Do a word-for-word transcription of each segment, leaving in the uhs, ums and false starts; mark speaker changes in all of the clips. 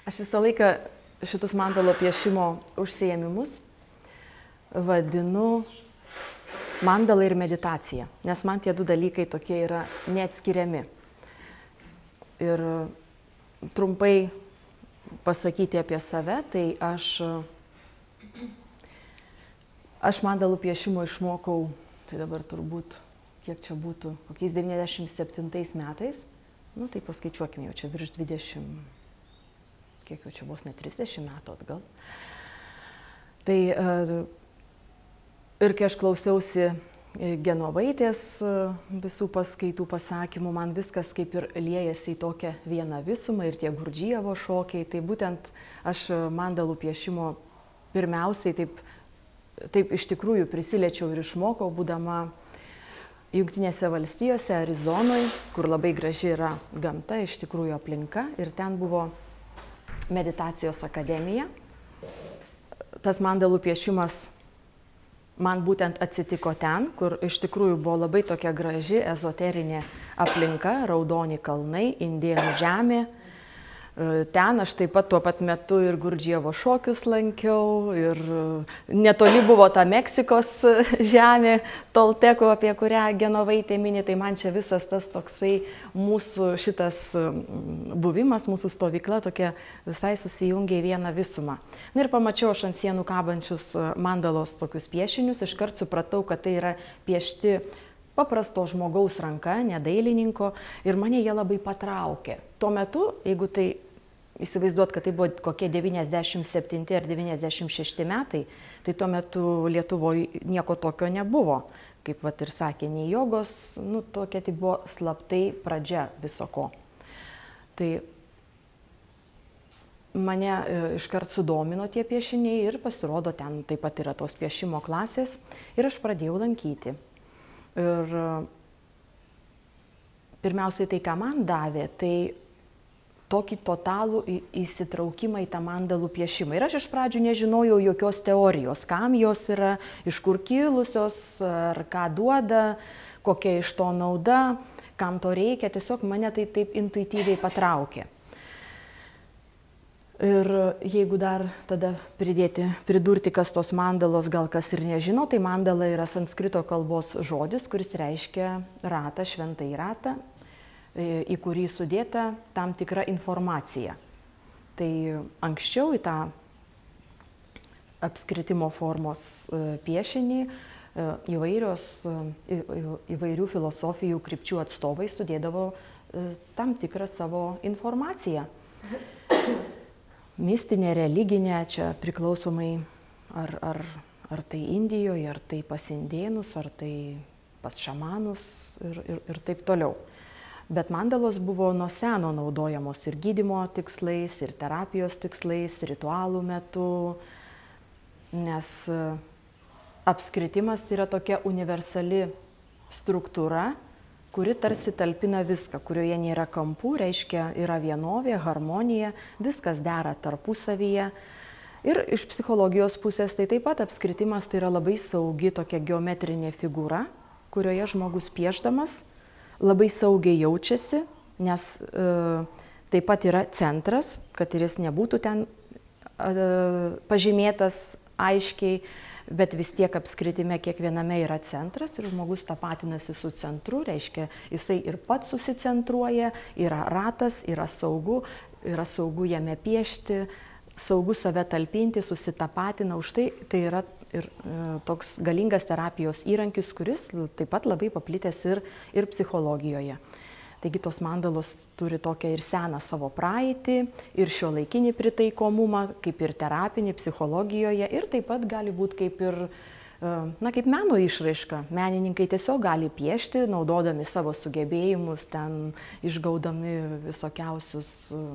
Speaker 1: Aš visą laiką šitus mandalo piešimo užsiėmimus vadinu mandala ir meditacija, nes man tie du dalykai tokie yra neatskiriami. Ir trumpai pasakyti apie save, tai aš, aš mandalų piešimo išmokau, tai dabar turbūt, kiek čia būtų, kokiais devyniasdešimt septintais metais, nu tai paskaičiuokime, jau čia virš dvidešimt, kiek jau čia bus, ne trisdešimt metų atgal. Tai ir kai aš klausiausi Genovaitės visų paskaitų pasakymų, man viskas kaip ir liejasi į tokią vieną visumą ir tie Gurdžijevo šokiai, tai būtent aš mandalų piešimo pirmiausiai taip, taip iš tikrųjų prisiliečiau ir išmokau, būdama Jungtinėse valstijose, Arizonoje, kur labai graži yra gamta, iš tikrųjų aplinka, ir ten buvo meditacijos akademija. Tas mandalų piešimas man būtent atsitiko ten, kur iš tikrųjų buvo labai tokia graži ezoterinė aplinka, raudoni kalnai, indėnų žemė. Ten aš taip pat tuo pat metu ir Gurdžijevo šokius lankiau, ir netoli buvo ta Meksikos žemė, Tolteko, apie kurią Genovaitė mini, tai man čia visas tas toksai mūsų šitas buvimas, mūsų stovykla tokia visai susijungia į vieną visumą. Na ir pamačiau aš ant sienų kabančius mandalos tokius piešinius, iškart supratau, kad tai yra piešti paprasto žmogaus ranka, ne dailininko, ir mane jie labai patraukė. Tuo metu, jeigu tai įsivaizduot, kad tai buvo kokie devyniasdešimt septinti ar devyniasdešimt šešti metai, tai tuo metu Lietuvoje nieko tokio nebuvo. Kaip vat ir sakė, nei jogos, nu tokia tai buvo slaptai pradžia viso ko. Tai mane iškart sudomino tie piešiniai ir pasirodo, ten taip pat yra tos piešimo klasės ir aš pradėjau lankyti. Ir pirmiausiai tai, ką man davė, tai tokį totalų įsitraukimą į tą mandalų piešimą. Ir aš iš pradžių nežinojau jokios teorijos, kam jos yra, iš kur kilusios, ar ką duoda, kokia iš to nauda, kam to reikia. Tiesiog mane tai taip intuityviai patraukė. Ir jeigu dar tada pridėti, pridurti, kas tos mandalos, gal kas ir nežino, tai mandala yra sanskrito kalbos žodis, kuris reiškia ratą, šventąjį ratą, į kurį sudėta tam tikra informacija. Tai anksčiau į tą apskritimo formos piešinį įvairios, įvairių filosofijų krypčių atstovai sudėdavo tam tikrą savo informaciją. Mistinė, religinė, čia priklausomai ar, ar, ar tai Indijoje, ar tai pas indėnus, ar tai pas šamanus ir, ir, ir taip toliau. Bet mandalos buvo nuo seno naudojamos ir gydymo tikslais, ir terapijos tikslais, ritualų metu, nes apskritimas tai yra tokia universali struktūra, kuri tarsi talpina viską, kurioje nėra kampų, reiškia yra vienovė, harmonija, viskas dera tarpusavyje. Ir iš psichologijos pusės tai taip pat apskritimas tai yra labai saugi tokia geometrinė figūra, kurioje žmogus piešdamas labai saugiai jaučiasi, nes e, taip pat yra centras, kad ir jis nebūtų ten e, pažymėtas aiškiai, bet vis tiek apskritime kiekviename yra centras ir žmogus tapatinasi su centru, reiškia, jisai ir pats susicentruoja, yra ratas, yra saugu, yra saugu jame piešti, saugu save talpinti, susitapatina, už tai tai yra ir e, toks galingas terapijos įrankis, kuris taip pat labai paplitęs ir, ir psichologijoje. Taigi tos mandalos turi tokią ir seną savo praeitį, ir šiuolaikinį pritaikomumą, kaip ir terapinį psichologijoje, ir taip pat gali būti kaip ir, na, kaip meno išraiška. Menininkai tiesiog gali piešti, naudodami savo sugebėjimus, ten išgaudami visokiausius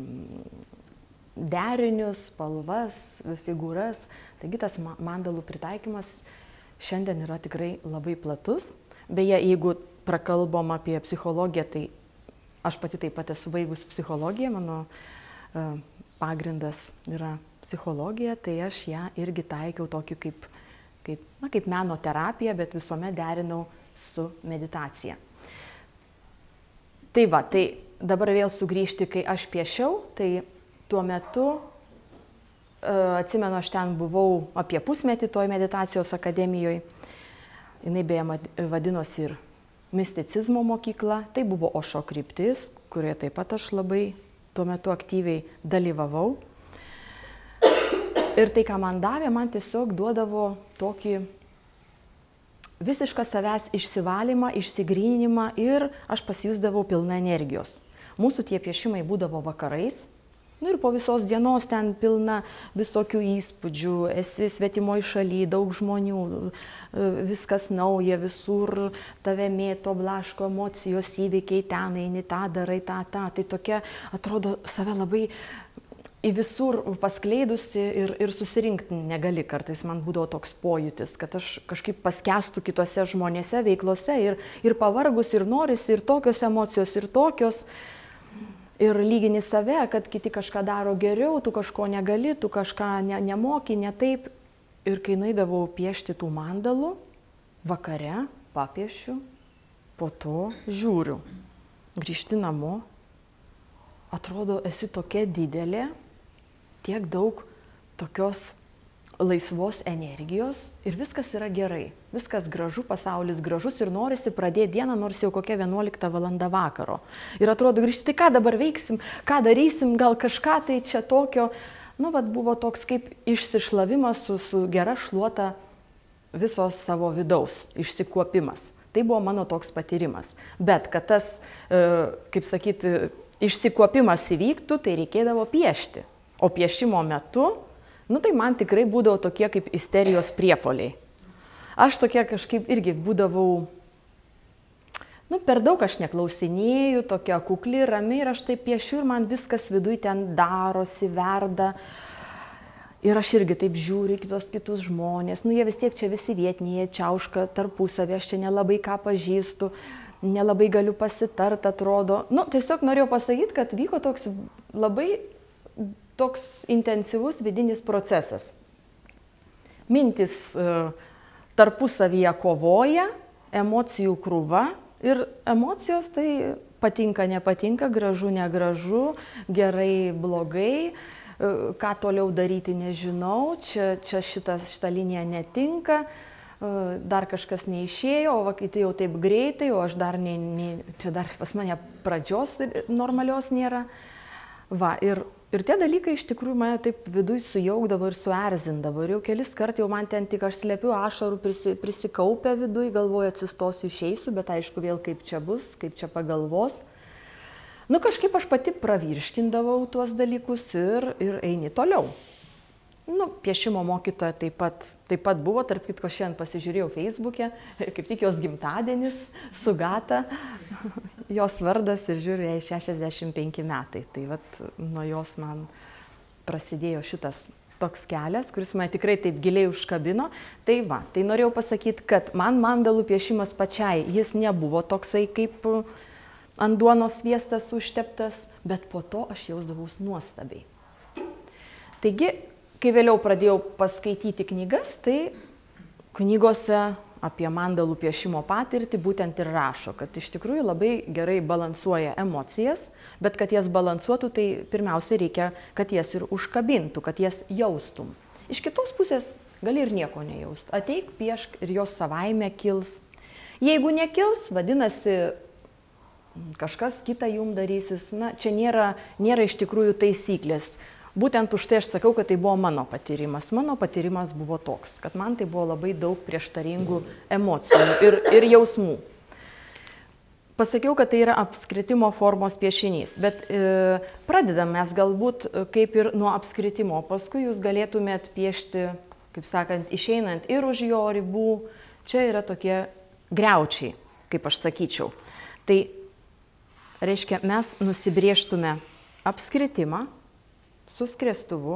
Speaker 1: derinius, spalvas, figūras. Taigi tas mandalų pritaikymas šiandien yra tikrai labai platus. Beje, jeigu prakalbom apie psichologiją, tai aš pati taip pat esu baigus psichologiją, mano uh, pagrindas yra psichologija, tai aš ją irgi taikiau tokį kaip, kaip, na, kaip meno terapiją, bet visuomet derinau su meditacija. Tai va, tai dabar vėl sugrįžti, kai aš piešiau, tai tuo metu, atsimenu, aš ten buvau apie pusmetį toj meditacijos akademijoje. Jinai beje vadinosi ir misticizmo mokykla. Tai buvo Ošo kryptis, kurioje taip pat aš labai tuo metu aktyviai dalyvavau. Ir tai, ką man davė, man tiesiog duodavo tokį visišką savęs išsivalymą, išsigryninimą ir aš pasijusdavau pilna energijos. Mūsų tie piešimai būdavo vakarais. Nu ir po visos dienos ten pilna visokių įspūdžių, esi svetimoj šaly, daug žmonių, viskas nauja, visur tave mėto, blaško emocijos, įvykiai, ten eini, tą darai, tą, tą. Tai tokia, atrodo, save labai į visur paskleidusi ir, ir susirinkti negali. Kartais man būdavo toks pojūtis, kad aš kažkaip paskęstu kitose žmonėse, veiklose ir, ir pavargus, ir norisi, ir tokios emocijos, ir tokios. Ir lygini save, kad kiti kažką daro geriau, tu kažko negali, tu kažką ne, nemoki, ne taip. Ir kai nueidavau piešti tų mandalų, vakare papiešiu, po to žiūriu. Grįžti namo, atrodo, esi tokia didelė, tiek daug tokios laisvos energijos ir viskas yra gerai. Viskas gražu, pasaulis gražus ir norisi pradėti dieną, nors jau kokia vienuolikta valanda vakaro. Ir atrodo, grįžti, tai ką dabar veiksim, ką darysim, gal kažką tai čia tokio. Nu, vat buvo toks kaip išsišlavimas su, su gera šluota visos savo vidaus, išsikuopimas. Tai buvo mano toks patyrimas. Bet kad tas, kaip sakyti, išsikuopimas įvyktų, tai reikėdavo piešti. O piešimo metu, nu tai man tikrai būdavo tokie kaip isterijos priepoliai. Aš tokia kažkaip irgi būdavau, nu per daug aš neklausinėjau, tokia kukli, rami ir aš taip piešiu ir man viskas viduj ten darosi, verda. Ir aš irgi taip žiūriu kitos kitus žmonės, nu jie vis tiek čia visi vietiniai, čiauška tarpusavį, aš čia nelabai ką pažįstu, nelabai galiu pasitart, atrodo. Nu tiesiog norėjau pasakyti, kad vyko toks labai toks intensyvus vidinis procesas. Mintis e, tarpusavyje kovoja, emocijų krūva ir emocijos tai patinka, nepatinka, gražu, negražu, gerai, blogai, e, ką toliau daryti nežinau, čia, čia šita, šita linija netinka, e, dar kažkas neišėjo, o kiti jau taip greitai, o aš dar, ne, ne, čia dar pas mane pradžios normalios nėra. Va, ir Ir tie dalykai iš tikrųjų mane taip viduj sujaukdavo ir suerzindavo. Ir jau kelis kart jau man ten tik aš slepiu ašarų prisi, prisikaupę viduj, galvoju atsistosiu, išeisiu, bet aišku vėl kaip čia bus, kaip čia pagalvos. Nu kažkaip aš pati pravirškindavau tuos dalykus ir, ir eini toliau. Nu, piešimo mokytoja taip pat, taip pat buvo, tarp kitko šiandien pasižiūrėjau Facebook'e, kaip tik jos gimtadienis, Sugata, jos vardas ir žiūriu, jai šešiasdešimt penki metai. Tai vat nuo jos man prasidėjo šitas toks kelias, kuris mane tikrai taip giliai užkabino. Tai va, tai norėjau pasakyti, kad man mandalų piešimas pačiai, jis nebuvo toksai kaip ant duonos sviestas užteptas, bet po to aš jausdavaus nuostabiai. Taigi, kai vėliau pradėjau paskaityti knygas, tai knygose apie mandalų piešimo patirtį būtent ir rašo, kad iš tikrųjų labai gerai balansuoja emocijas, bet kad jas balansuotų, tai pirmiausia reikia, kad jas ir užkabintų, kad jas jaustum. Iš kitos pusės gali ir nieko nejaust. Ateik, piešk ir jos savaime kils. Jeigu nekils, vadinasi, kažkas kita jum darysis. Na, čia nėra, nėra iš tikrųjų taisyklės. Būtent už tai aš sakau, kad tai buvo mano patyrimas. Mano patyrimas buvo toks, kad man tai buvo labai daug prieštaringų emocijų ir, ir jausmų. Pasakiau, kad tai yra apskritimo formos piešinys, bet e, pradedam mes galbūt kaip ir nuo apskritimo. Paskui jūs galėtumėt piešti, kaip sakant, išeinant ir už jo ribų. Čia yra tokie griaučiai, kaip aš sakyčiau. Tai reiškia, mes nusibrėžtume apskritimą su skriestuvu,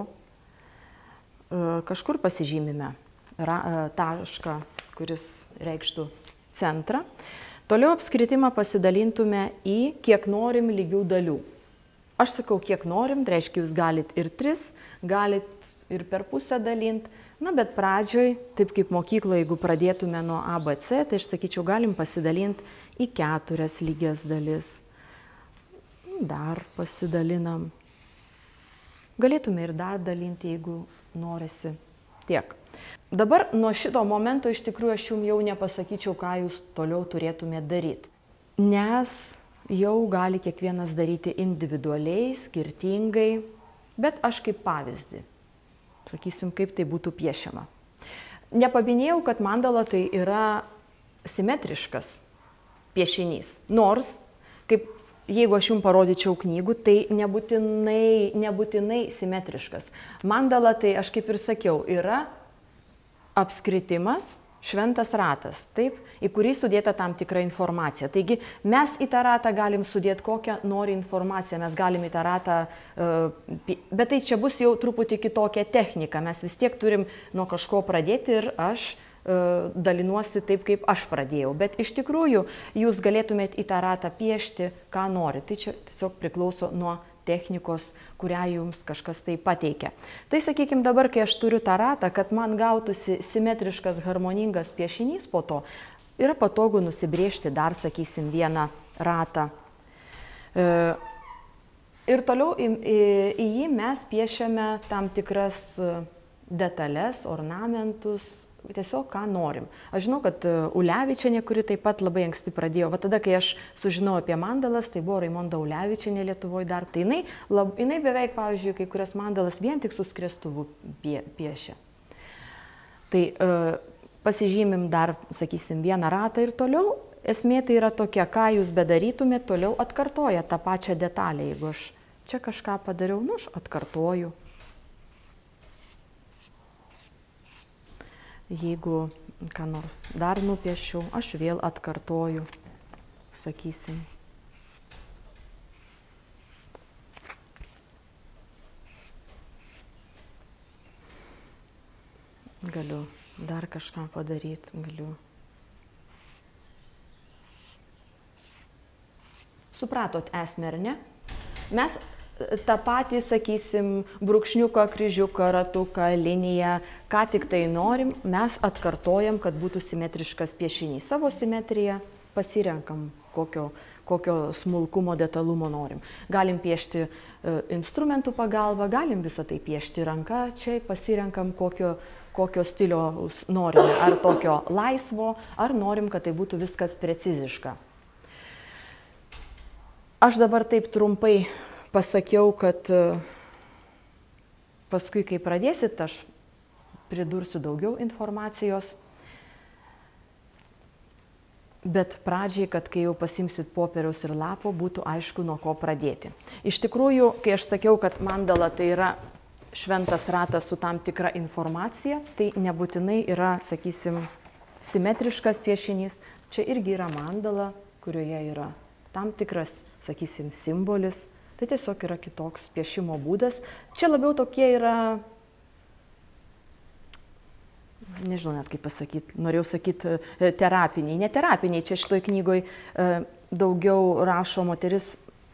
Speaker 1: kažkur pasižymime tašką, kuris reikštų centrą. Toliau apskritimą pasidalintume į kiek norim lygių dalių. Aš sakau, kiek norim, tai reiškia, jūs galit ir tris, galit ir per pusę dalinti. Na, bet pradžioj, taip kaip mokykloje, jeigu pradėtume nuo A B C, tai aš sakyčiau, galim pasidalinti į keturias lygias dalis. Dar pasidalinam. Galėtume ir dar dalinti, jeigu norisi. Tiek. Dabar nuo šito momento iš tikrųjų aš jums jau nepasakyčiau, ką jūs toliau turėtumėte daryti. Nes jau gali kiekvienas daryti individualiai, skirtingai, bet aš kaip pavyzdį. Sakysim, kaip tai būtų piešiama. Nepaminėjau, kad mandala tai yra simetriškas piešinys. Nors, kaip jeigu aš jums parodyčiau knygų, tai nebūtinai, nebūtinai simetriškas. Mandala tai, aš kaip ir sakiau, yra apskritimas, šventas ratas, taip, į kurį sudėta tam tikra informacija. Taigi mes į tą ratą galim sudėti kokią nori informaciją, mes galim į tą ratą, bet tai čia bus jau truputį kitokia technika, mes vis tiek turim nuo kažko pradėti ir aš dalinuosi taip, kaip aš pradėjau. Bet iš tikrųjų jūs galėtumėt į tą ratą piešti, ką nori. Tai čia tiesiog priklauso nuo technikos, kurią jums kažkas tai pateikia. Tai sakykime dabar, kai aš turiu tą ratą, kad man gautųsi simetriškas, harmoningas piešinys po to, yra patogu nusibrėžti dar, sakysim, vieną ratą. Ir toliau į, į, į jį mes piešiame tam tikras detalės, ornamentus, tiesiog ką norim. Aš žinau, kad Ulevičienė, kuri taip pat labai anksti pradėjo, va tada, kai aš sužinojau apie mandalas, tai buvo Raimonda Ulevičienė Lietuvoje dar, tai jinai, lab, jinai beveik, pavyzdžiui, kai kurias mandalas vien tik su skriestuvu pie, piešia. Tai e, pasižymim dar, sakysim, vieną ratą ir toliau, esmė tai yra tokia, ką jūs bedarytumėte, toliau atkartoja tą pačią detalę. Jeigu aš čia kažką padariau, nu, aš atkartoju. Jeigu ką nors dar nupiešiau, aš vėl atkartoju, sakysim. Galiu dar kažką padaryti, galiu. Supratot esmę, ar ne? Mes tą patį, sakysim, brūkšniuką, kryžiuką, ratuką, liniją, ką tik tai norim, mes atkartojam, kad būtų simetriškas piešinys. Savo simetriją pasirenkam, kokio, kokio smulkumo, detalumo norim. Galim piešti e, instrumentų pagalba, galim visą tai piešti ranka, čia pasirenkam, kokio, kokio stiliaus norime. Ar tokio laisvo, ar norim, kad tai būtų viskas preciziška. Aš dabar taip trumpai pasakiau, kad paskui, kai pradėsit, aš pridursiu daugiau informacijos. Bet pradžiai, kad kai jau pasimsit popieriaus ir lapo, būtų aišku, nuo ko pradėti. Iš tikrųjų, kai aš sakiau, kad mandala tai yra šventas ratas su tam tikra informacija, tai nebūtinai yra, sakysim, simetriškas piešinys. Čia irgi yra mandala, kurioje yra tam tikras, sakysim, simbolis. Tai tiesiog yra kitoks piešimo būdas. Čia labiau tokie yra, nežinau net kaip pasakyti, norėjau sakyti terapiniai, ne terapiniai. Čia šitoj knygoj daugiau rašo moteris,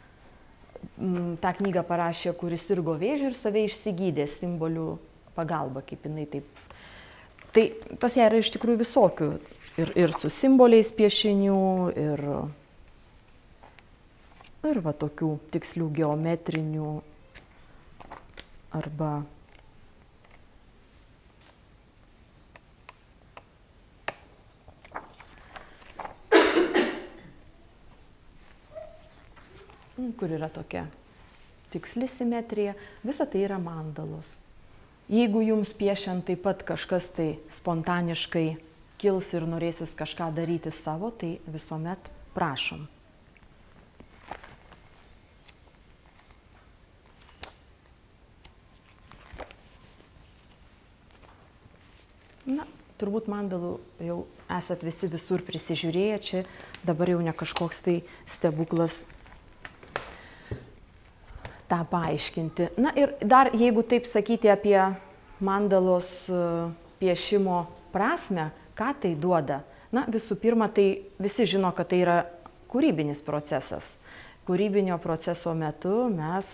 Speaker 1: tą knygą parašė, kuris sirgo vėžiu ir save išsigydė simbolių pagalba, kaip jinai taip. Tai pas ją yra iš tikrųjų visokių. Ir, ir su simboliais piešinių, ir... Ir va tokių tikslių geometrinių arba kur yra tokia tiksli simetrija. Visa tai yra mandalos. Jeigu jums piešiant taip pat kažkas tai spontaniškai kils ir norėsis kažką daryti savo, tai visuomet prašom. Na, turbūt mandalų jau esat visi visur prisižiūrėję, čia dabar jau ne kažkoks tai stebuklas tą paaiškinti. Na ir dar, jeigu taip sakyti apie mandalos piešimo prasmę, ką tai duoda? Na, visų pirma, tai visi žino, kad tai yra kūrybinis procesas. Kūrybinio proceso metu mes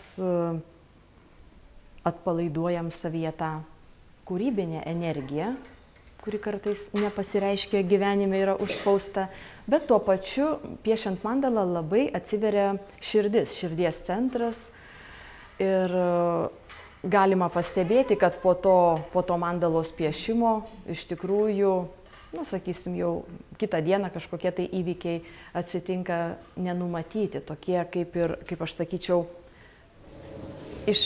Speaker 1: atpalaiduojam savyje tą kūrybinę energiją, kuri kartais nepasireiškia gyvenime, yra užspausta, bet tuo pačiu piešiant mandalą labai atsiveria širdis, širdies centras ir galima pastebėti, kad po to, po to mandalos piešimo iš tikrųjų, nu, sakysim, jau kitą dieną kažkokie tai įvykiai atsitinka nenumatyti, tokie kaip ir, kaip aš sakyčiau, iš,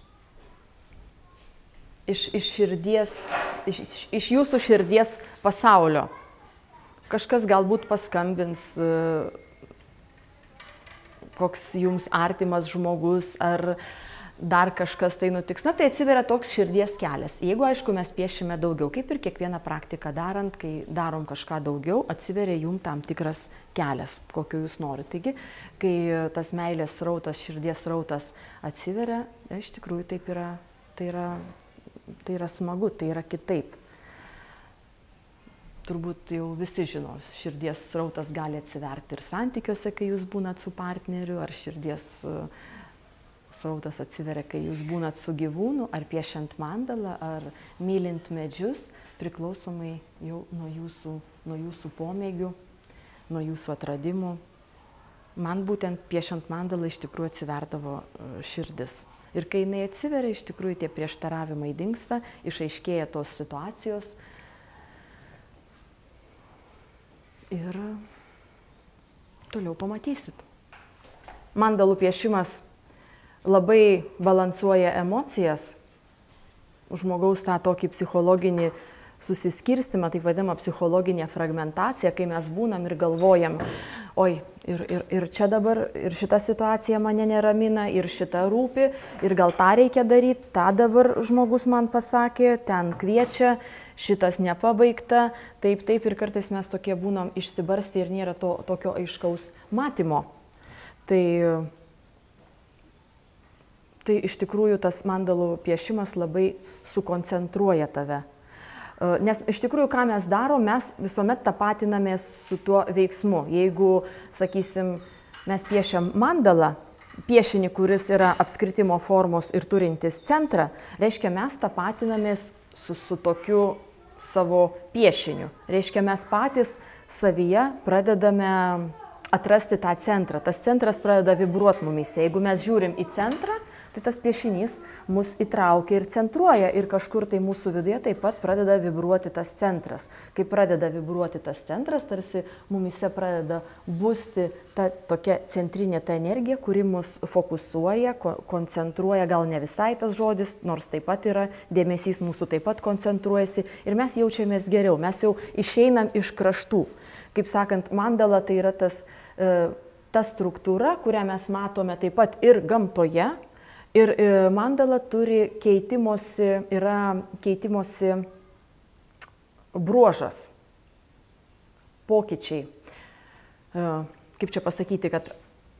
Speaker 1: iš, iš širdies, iš, iš jūsų širdies pasaulio. Kažkas galbūt paskambins, koks jums artimas žmogus, ar dar kažkas tai nutiks. Na, tai atsiveria toks širdies kelias. Jeigu, aišku, mes piešime daugiau, kaip ir kiekvieną praktiką darant, kai darom kažką daugiau, atsiveria jums tam tikras kelias, kokio jūs norite. Taigi, kai tas meilės srautas, širdies srautas atsiveria, iš tikrųjų taip yra, tai yra, tai yra smagu, tai yra kitaip. Turbūt jau visi žino, širdies srautas gali atsiverti ir santykiuose, kai jūs būnat su partneriu, ar širdies srautas atsiveria, kai jūs būnat su gyvūnu, ar piešiant mandalą, ar mylint medžius, priklausomai jau nuo jūsų, nuo jūsų pomėgių, nuo jūsų atradimų. Man būtent piešiant mandalą iš tikrųjų atsiverdavo širdis. Ir kai jinai atsiveria, iš tikrųjų tie prieštaravimai dingsta, išaiškėja tos situacijos. Ir toliau pamatysit. Mandalų piešimas labai balansuoja emocijas, žmogaus tą tokį psichologinį susiskirstimą, taip vadinamą psichologinę fragmentaciją, kai mes būnam ir galvojam, oi, ir, ir, ir čia dabar, ir šita situacija mane neramina, ir šita rūpi, ir gal tą reikia daryti, tą dabar žmogus man pasakė, ten kviečia, šitas nepabaigta, taip, taip, ir kartais mes tokie būnam išsibarsti ir nėra to tokio aiškaus matymo. Tai Tai iš tikrųjų tas mandalų piešimas labai sukoncentruoja tave. Nes iš tikrųjų, ką mes darom, mes visuomet tapatinamės su tuo veiksmu. Jeigu, sakysim, mes piešiam mandalą, piešinį, kuris yra apskritimo formos ir turintis centrą, reiškia, mes tapatinamės su, su tokiu savo piešiniu. Reiškia, mes patys savyje pradedame atrasti tą centrą. Tas centras pradeda vibruoti mumise. Jeigu mes žiūrim į centrą, tai tas piešinys mus įtraukia ir centruoja ir kažkur tai mūsų viduje taip pat pradeda vibruoti tas centras. Kai pradeda vibruoti tas centras, tarsi mumise pradeda busti ta tokia centrinė ta energija, kuri mus fokusuoja, ko, koncentruoja, gal ne visai tas žodis, nors taip pat yra, dėmesys mūsų taip pat koncentruojasi ir mes jaučiamės geriau, mes jau išeinam iš kraštų. Kaip sakant, mandala tai yra tas, e, ta struktūra, kurią mes matome taip pat ir gamtoje. Ir mandala turi keitimosi, yra keitimosi bruožas, pokyčiai. Kaip čia pasakyti, kad,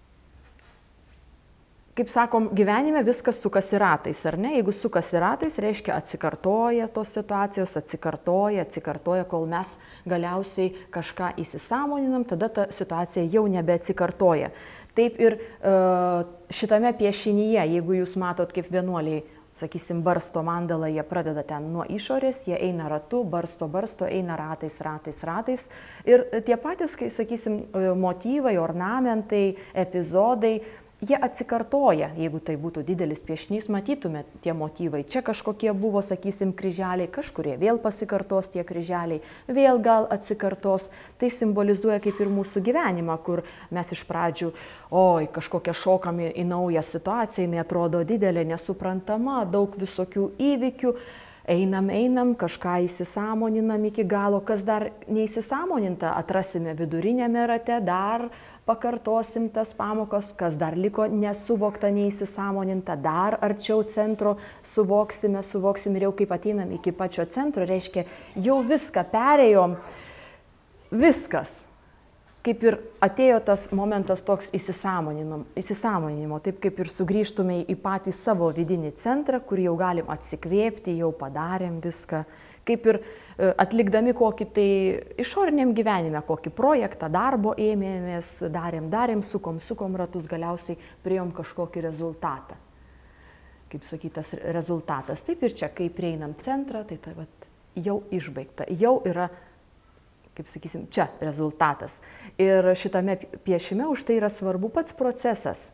Speaker 1: kaip sakom, gyvenime viskas sukasi ratais, ar ne? Jeigu sukasi ratais, reiškia atsikartoja tos situacijos, atsikartoja, atsikartoja, kol mes galiausiai kažką įsisąmoninam, tada ta situacija jau nebeatsikartoja. Taip ir šitame piešinyje, jeigu jūs matot kaip vienuoliai, sakysim, barsto mandalą, jie pradeda ten nuo išorės, jie eina ratu, barsto, barsto, eina ratais, ratais, ratais. Ir tie patys, kai, sakysim, motyvai, ornamentai, epizodai, jie atsikartoja. Jeigu tai būtų didelis piešinys, matytume tie motyvai. Čia kažkokie buvo, sakysim, kryželiai, kažkurie vėl pasikartos tie kryželiai, vėl gal atsikartos. Tai simbolizuoja kaip ir mūsų gyvenimą, kur mes iš pradžių, oi, kažkokia šokami į naują situaciją, jinai atrodo didelė, nesuprantama, daug visokių įvykių. Einam, einam, kažką įsisąmoninam iki galo, kas dar neįsisąmoninta, atrasime vidurinėme rate, dar pakartosim tas pamokas, kas dar liko nesuvokta, neįsisąmoninta, dar arčiau centro suvoksime, suvoksim ir jau kaip ateinam iki pačio centro, reiškia, jau viską perėjom, viskas. Kaip ir atėjo tas momentas toks įsisąmoninimo, įsisąmoninimo, taip kaip ir sugrįžtume į patį savo vidinį centrą, kur jau galim atsikvėpti, jau padarėm viską. Kaip ir atlikdami kokį tai išoriniam gyvenime, kokį projektą, darbo ėmėmės, darėm, darėm, sukom, sukom ratus, galiausiai priėjom kažkokį rezultatą. Kaip sakytas rezultatas. Taip ir čia, kai prieinam centrą, tai tai vat, jau išbaigta, jau yra, kaip sakysim, čia rezultatas. Ir šitame piešime už tai yra svarbu pats procesas,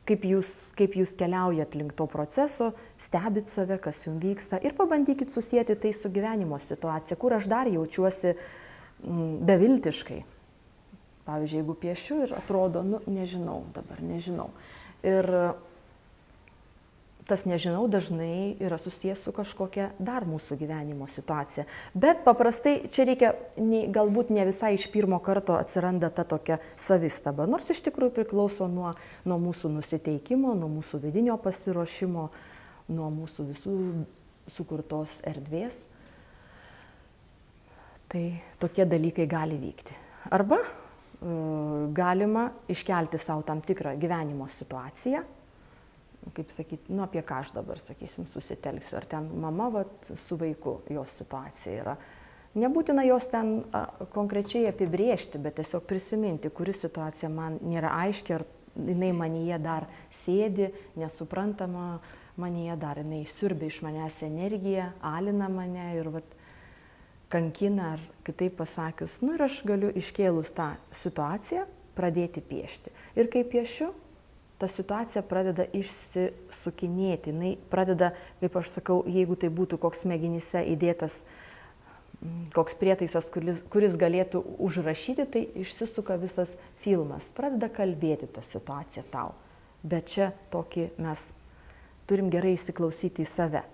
Speaker 1: kaip jūs, kaip jūs keliaujat link to proceso, stebit save, kas jums vyksta ir pabandykit susijęti tai su gyvenimo situacija, kur aš dar jaučiuosi mm, beviltiškai. Pavyzdžiui, jeigu piešiu ir atrodo, nu, nežinau dabar, nežinau. Ir tas nežinau dažnai yra susijęs su kažkokia dar mūsų gyvenimo situacija. Bet paprastai čia reikia, galbūt ne visai iš pirmo karto atsiranda ta tokia savistaba, nors iš tikrųjų priklauso nuo, nuo mūsų nusiteikimo, nuo mūsų vidinio pasiruošimo, nuo mūsų visų sukurtos erdvės. Tai tokie dalykai gali vykti. Arba e, galima iškelti savo tam tikrą gyvenimo situaciją, kaip sakyti, nu apie ką aš dabar, sakysim, susitelksiu, ar ten mama vat, su vaiku, jos situacija yra. Nebūtina jos ten a, konkrečiai apibrėžti, bet tiesiog prisiminti, kuri situacija man nėra aiški, ar jinai manyje dar sėdi, nesuprantama manyje dar, jinai siurbia iš manęs energiją, alina mane ir vat, kankina, ar kitaip pasakius, nu ir aš galiu iškėlus tą situaciją pradėti piešti. Ir kai piešiu, ta situacija pradeda išsisukinėti, jinai pradeda, kaip aš sakau, jeigu tai būtų koks smegenyse įdėtas koks prietaisas, kuris, kuris galėtų užrašyti, tai išsisuka visas filmas, pradeda kalbėti tą situaciją tau. Bet čia tokį mes turim gerai įsiklausyti į save.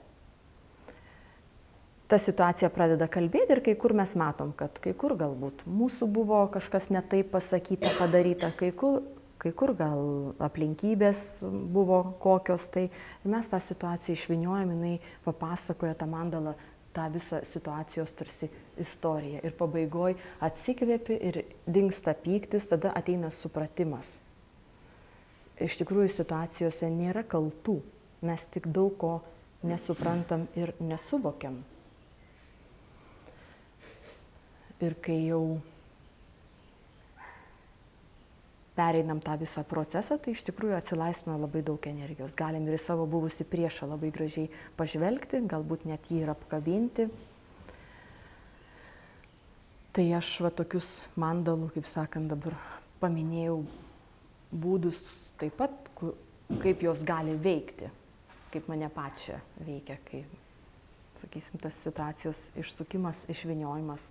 Speaker 1: Ta situacija pradeda kalbėti ir kai kur mes matom, kad kai kur galbūt mūsų buvo kažkas ne taip pasakyta, padaryta, kai kur Kai kur gal aplinkybės buvo kokios, tai mes tą situaciją išvyniojam, jinai papasakoja tą mandalą, tą visą situacijos tarsi istoriją. Ir pabaigoj atsikvėpi ir dingsta pyktis, tada ateina supratimas. Iš tikrųjų situacijose nėra kaltų, mes tik daug ko nesuprantam ir nesuvokiam. Ir kai jau pereinam tą visą procesą, tai iš tikrųjų atsilaisvina labai daug energijos. Galim ir į savo buvusį priešą labai gražiai pažvelgti, galbūt net jį ir apkabinti. Tai aš va tokius mandalų, kaip sakant, dabar paminėjau būdus taip pat, kaip jos gali veikti, kaip mane pačią veikia, kai, sakysim, tas situacijos išsukimas, išvyniojimas.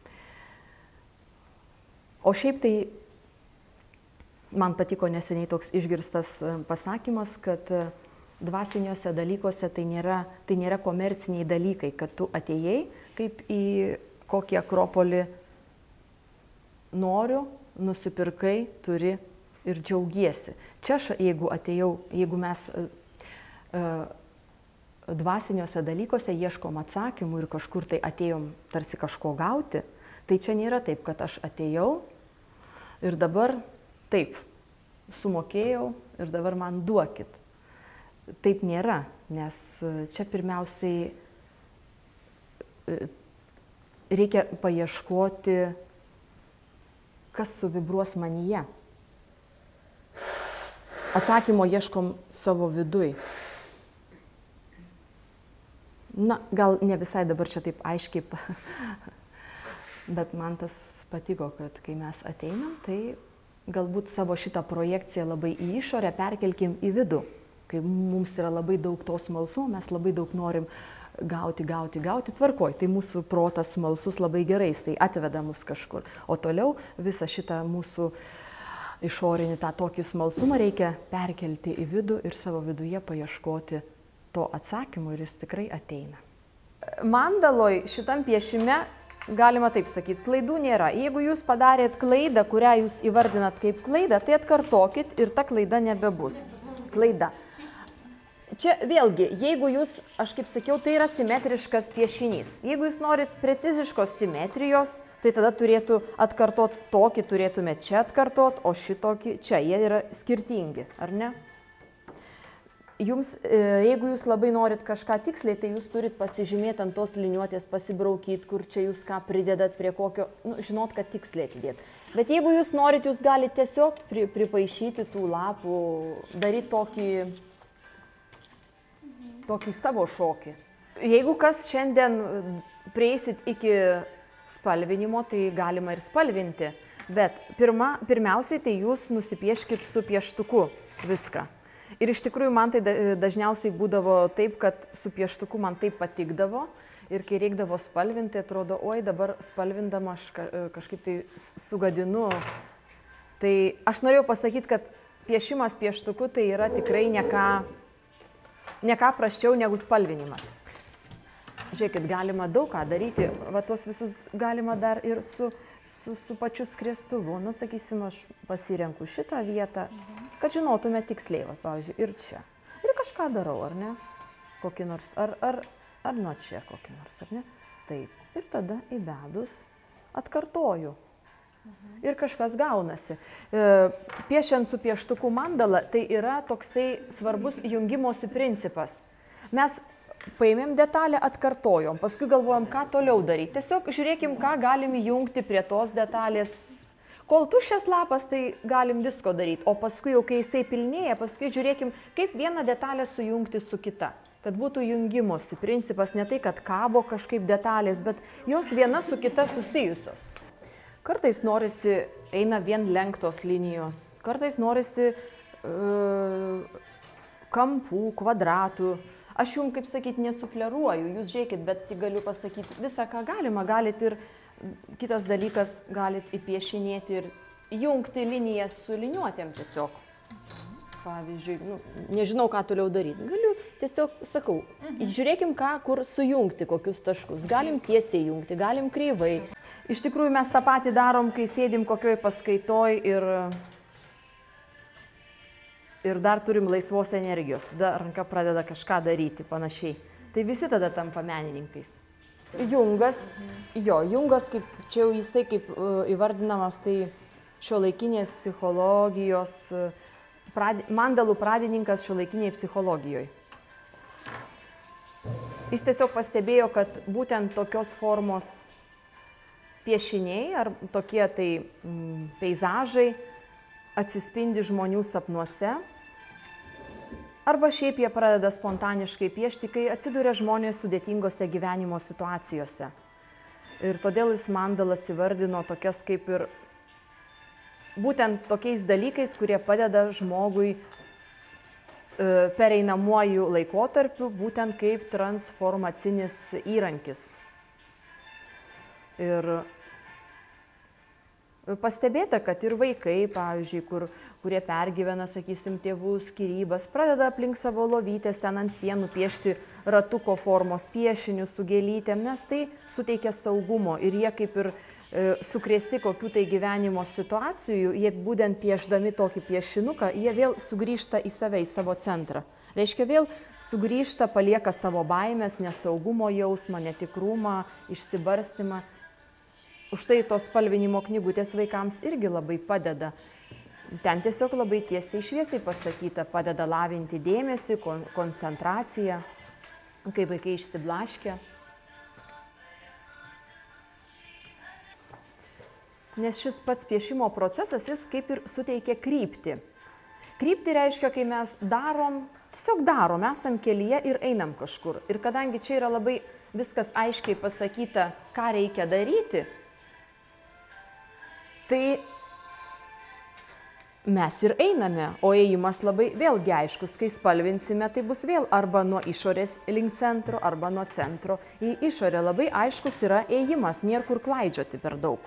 Speaker 1: O šiaip tai man patiko neseniai toks išgirstas pasakymas, kad dvasiniuose dalykuose tai nėra, tai nėra komerciniai dalykai, kad tu atėjai kaip į kokį akropolį noriu, nusipirkai, turi ir džiaugiesi. Čia aš, jeigu atėjau, jeigu mes uh, dvasiniuose dalykuose ieškom atsakymų ir kažkur tai atėjom tarsi kažko gauti, tai čia nėra taip, kad aš atėjau ir dabar taip, sumokėjau ir dabar man duokit. Taip nėra, nes čia pirmiausiai reikia paieškoti, kas suvibruos manyje. Atsakymo ieškom savo viduj. Na, gal ne visai dabar čia taip aiškiai, bet man tas patiko, kad kai mes ateinam, tai galbūt savo šitą projekciją labai į išorę perkelkim į vidų. Kai mums yra labai daug to smalsumo, mes labai daug norim gauti, gauti, gauti, tvarkoj. Tai mūsų protas smalsus labai gerai, jisai atveda mus kažkur. O toliau visą šitą mūsų išorinį tą tokį smalsumą reikia perkelti į vidų ir savo viduje paieškoti to atsakymo ir jis tikrai ateina.
Speaker 2: Mandaloj šitam piešime galima taip sakyti, klaidų nėra. Jeigu jūs padarėt klaidą, kurią jūs įvardinat kaip klaidą, tai atkartokit ir ta klaida nebebus. Klaida. Čia vėlgi, jeigu jūs, aš kaip sakiau, tai yra simetriškas piešinys. Jeigu jūs norit preciziškos simetrijos, tai tada turėtų atkartot tokį, turėtume čia atkartot, o šitokį čia. Jie yra skirtingi, ar ne? Jums, jeigu jūs labai norit kažką tiksliai, tai jūs turit pasižymėti ant tos liniuotės, pasibraukyti, kur čia jūs ką pridedat, prie kokio, nu, žinot, kad tiksliai atidėt. Bet jeigu jūs norit, jūs galite tiesiog pri, pripaišyti tų lapų, daryti tokį, tokį savo šokį. Jeigu kas šiandien prieisit iki spalvinimo, tai galima ir spalvinti. Bet pirma, pirmiausiai tai jūs nusipieškit su pieštuku viską. Ir iš tikrųjų man tai dažniausiai būdavo taip, kad su pieštuku man taip patikdavo ir kai reikdavo spalvinti, atrodo, oi dabar spalvindama aš kažkaip tai sugadinu. Tai aš norėjau pasakyti, kad piešimas pieštuku tai yra tikrai ne ką, ne ką prasčiau negu spalvinimas. Žiūrėkit, galima daug ką daryti, va tos visus galima dar ir su, su, su pačiu skriestuvu. Nu, sakysim, aš pasirenku šitą vietą, kad žinotume tiksliai, va, pavyzdžiui, ir čia. Ir kažką darau, ar ne? Kokį nors, ar, ar, ar nuo čia kokį nors, ar ne? Taip. Ir tada įbedus atkartoju. Ir kažkas gaunasi. Piešiant su pieštuku mandalą, tai yra toksai svarbus jungimosi principas. Mes paėmėm detalę, atkartojom, paskui galvojom, ką toliau daryti. Tiesiog žiūrėkim, ką galim jungti prie tos detalės. Kol tuščias lapas, tai galim visko daryti, o paskui jau, kai jisai pilnėja, paskui žiūrėkim, kaip vieną detalę sujungti su kita. Kad būtų jungimosi principas, ne tai, kad kabo kažkaip detalės, bet jos viena su kita susijusios. Kartais norisi, eina vien lenktos linijos, kartais norisi uh, kampų, kvadratų. Aš jums, kaip sakyti, nesufleruoju, jūs žiūrėkit, bet galiu pasakyti visą, ką galima. Galit ir, kitas dalykas, galit įpiešinėti ir jungti linijas su liniuotėm tiesiog. Pavyzdžiui, nu, nežinau, ką toliau daryti. Galiu tiesiog, sakau, žiūrėkim, ką, kur sujungti, kokius taškus. Galim tiesiai jungti, galim kreivai. Iš tikrųjų, mes tą patį darom, kai sėdim kokioj paskaitoj ir... ir dar turim laisvos energijos, tada ranka pradeda kažką daryti panašiai. Tai visi tada tampa menininkais. Jungas, jo, Jungas, kaip, čia jau jisai kaip uh, įvardinamas, tai šiuolaikinės psichologijos, uh, prad, mandalų pradininkas šiuolaikiniai psichologijoje. Jis tiesiog pastebėjo, kad būtent tokios formos piešiniai ar tokie tai mm, peizažai atsispindi žmonių sapnuose. Arba šiaip jie pradeda spontaniškai piešti, kai atsiduria žmonės sudėtingose gyvenimo situacijose. Ir todėl jis mandalas įvardino tokias kaip ir būtent tokiais dalykais, kurie padeda žmogui e, pereinamuoju laikotarpiu, būtent kaip transformacinis įrankis. Ir pastebėta, kad ir vaikai, pavyzdžiui, kur, kurie pergyvena, sakysim, tėvų skyrybas, pradeda aplink savo lovytės ten ant sienų piešti ratuko formos piešinius su gėlytėm, nes tai suteikia saugumo ir jie kaip ir e, sukrėsti kokių tai gyvenimo situacijų, jie būtent piešdami tokį piešinuką, jie vėl sugrįžta į save, į savo centrą. Reiškia, vėl sugrįžta, palieka savo baimės, nesaugumo jausmą, netikrumą, išsibarstymą. Už tai tos spalvinimo knygutės vaikams irgi labai padeda. Ten tiesiog labai tiesiai šviesiai pasakyta, padeda lavinti dėmesį, kon koncentraciją, kai vaikai išsiblaškia. Nes šis pats piešimo procesas, jis kaip ir suteikia kryptį. Kryptį reiškia, kai mes darom, tiesiog darom, esam kelyje ir einam kažkur. Ir kadangi čia yra labai viskas aiškiai pasakyta, ką reikia daryti, tai mes ir einame, o ėjimas labai vėlgi aiškus, kai spalvinsime, tai bus vėl arba nuo išorės link centro, arba nuo centro į išorę. Labai aiškus yra ėjimas, nėra kur klaidžioti per daug.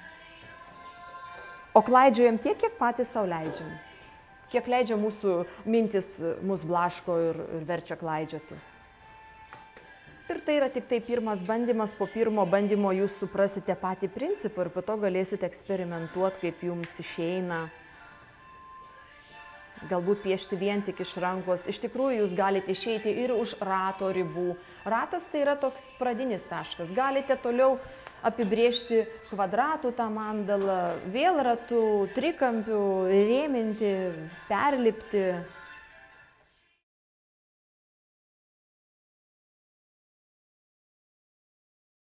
Speaker 2: O klaidžiojam tiek, kiek patys sau leidžiam. Kiek leidžia mūsų mintis, mus blaško ir, ir verčia klaidžioti. Ir tai yra tik tai pirmas bandymas, po pirmo bandymo jūs suprasite patį principą ir po to galėsite eksperimentuoti, kaip jums išeina. Galbūt piešti vien tik iš rankos. Iš tikrųjų, jūs galite išeiti ir už rato ribų. Ratas tai yra toks pradinis taškas. Galite toliau apibrėžti kvadratų tą mandalą, vėl ratų, trikampių, rėminti, perlipti.